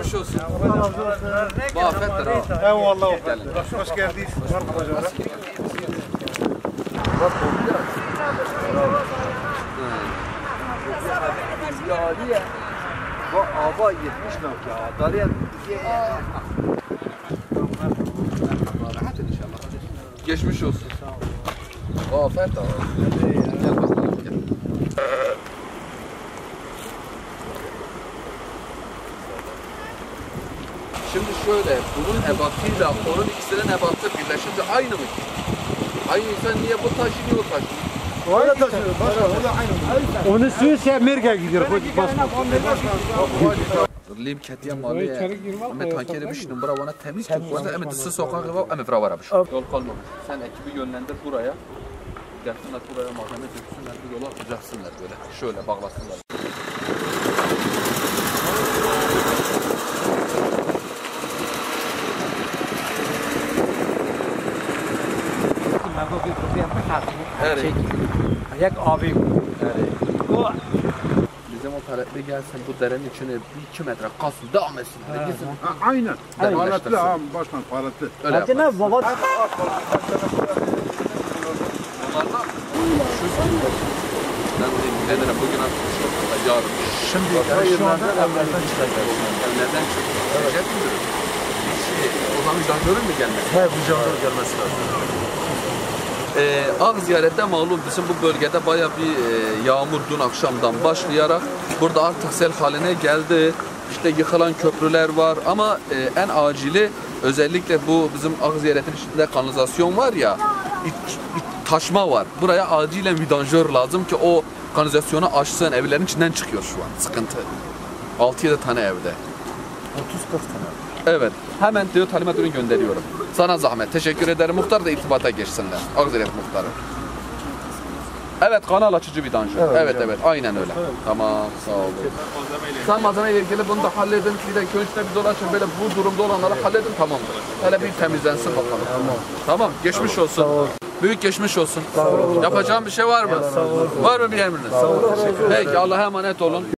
Geçmiş olsun. Bu afettir ha. Eyvallah. Gelin. Hoş geldiniz. Bu ava 70 nok ya. Dariye geçmiş olsun. Bu afet ha. Gel bakalım gel. Şimdi şöyle, bunun ebatıyla onun ikisinin ebatı birleşince aynı mı? Aynı insan niye bu taşı niye o taşı? Öyle taşıyor. Başka o da aynı. Onu Suisse Amerika gidiyor. Lim ketiye maliye. Ama tankeri bişinin bura temiz ki koysa ama dısı sokak var ama bura var. Yol kalmamış. Sen ekibi yönlendir buraya. Gelsinler buraya malzeme döksünler, bir yola uzatsınlar böyle. Şöyle bağlasınlar. Evet. Yak abi. Bizim o talepli gelsin bu derenin içine 2 metre kalsın devam etsin. Aynen. Paletli ağam başkan paletli. Öyle yapalım. Baba. Onlardan ben ilgilenirim bugün artık yarın. Şimdi şu anda evlerden çıkacağız. Evlerden çıkacak mıdır? O zaman jandarın mı gelmesi? He bu jandarın gelmesi lazım. Ağ ziyarette malum bizim bu bölgede bayağı bir yağmur dün akşamdan başlayarak burada artık sel haline geldi. İşte yıkılan köprüler var ama en acili özellikle bu bizim Ağ ziyaretin içinde kanalizasyon var ya taşma var. Buraya acilen vidanjör lazım ki o kanalizasyonu açsın. Evlerin içinden çıkıyor şu an sıkıntı. 6-7 tane evde. 30-40 tane. Evet. Hemen diyor talimat ürün gönderiyorum. Sana zahmet. Teşekkür ederim. Muhtar da irtibata geçsinler. Akziyaret muhtarı. Evet, kanal açıcı bir danjör. Evet. Aynen öyle. Tamam, sağ olun. Sen malzemeyle ilgili bunu da halledin. Bir de köyünçte bir dolaşın. Böyle bu durumda olanları halledin. Tamamdır. Hele bir temizlensin bakalım. Tamam. Geçmiş olsun. Büyük geçmiş olsun. Yapacağım bir şey var mı? Var mı bir emriniz? Peki, Allah'a emanet olun.